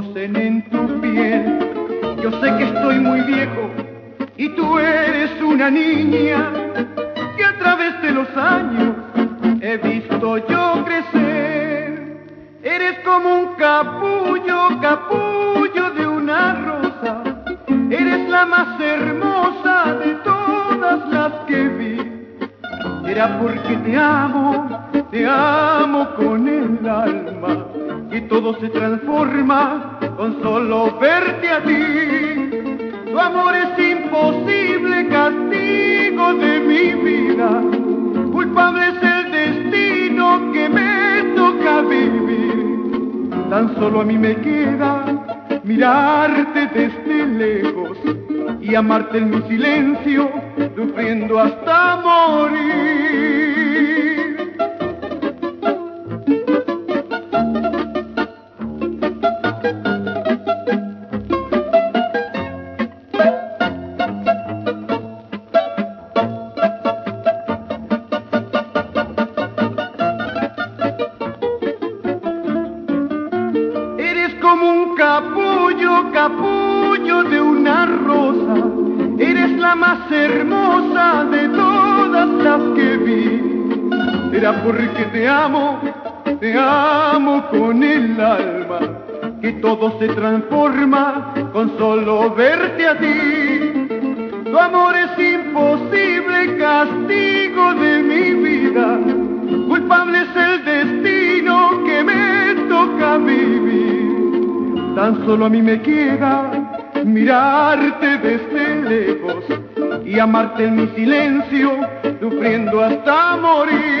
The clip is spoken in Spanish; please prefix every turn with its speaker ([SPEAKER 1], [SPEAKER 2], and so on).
[SPEAKER 1] rocen en tu piel. Yo sé que estoy muy viejo y tú eres una niña que a través de los años he visto yo crecer. Eres como un capullo, capullo de una rosa. Eres la más hermosa de todas las que vi. Será porque te amo con el alma, y todo se transforma con solo verte a ti. Tu amor es imposible, castigo de mi vida. Culpable es el destino que me toca vivir. Tan solo a mí me queda mirarte desde lejos y amarte en mi silencio, sufriendo hasta morir. Como un capullo, capullo de una rosa. Eres la más hermosa de todas las que vi. Será porque te amo con el alma, que todo se transforma con solo verte a ti. Tu amor es imposible, castigo de mi vida. Culpable es el destino que me toca vivir. Tan solo a mí me queda mirarte desde lejos y amarte en mi silencio, sufriendo hasta morir.